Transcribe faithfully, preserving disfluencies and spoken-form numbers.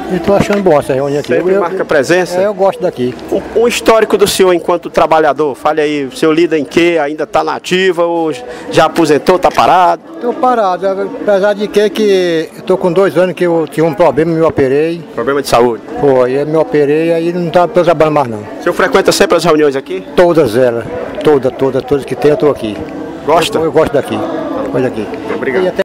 Eu estou achando bom essa reunião aqui. Sempre eu, marca eu, presença? É, eu gosto daqui. Um, um histórico do senhor enquanto trabalhador, fale aí, o senhor lida em quê? Ainda está na ativa ou já aposentou, está parado? Estou parado, apesar de que, que eu estou com dois anos que eu tinha um problema, me operei. Problema de saúde? Foi, eu me operei, aí não estou trabalhando mais não. O senhor frequenta sempre as reuniões aqui? Todas elas, todas, todas, todas que tem eu estou aqui. Gosta? Eu, eu gosto daqui, gosto daqui. Obrigado.